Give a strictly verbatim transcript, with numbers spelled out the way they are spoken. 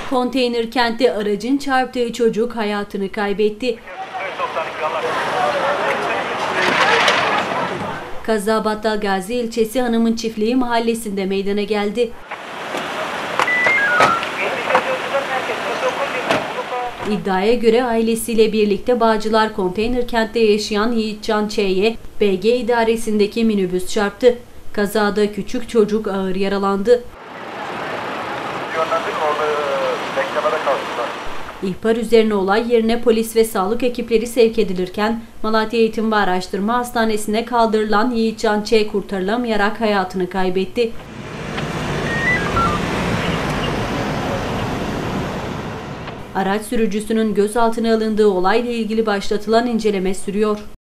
Konteyner kentte aracın çarptığı çocuk hayatını kaybetti. Kaza Battalgazi ilçesi Hanımın Çiftliği mahallesinde meydana geldi. İddiaya göre ailesiyle birlikte Bağcılar Konteyner kentte yaşayan Yiğitcan Ç'ye B G idaresindeki minibüs çarptı. Kazada küçük çocuk ağır yaralandı. İhbar üzerine olay yerine polis ve sağlık ekipleri sevk edilirken Malatya Eğitim ve Araştırma Hastanesi'ne kaldırılan Yiğitcan Ç kurtarılamayarak hayatını kaybetti. Araç sürücüsünün gözaltına alındığı olayla ilgili başlatılan inceleme sürüyor.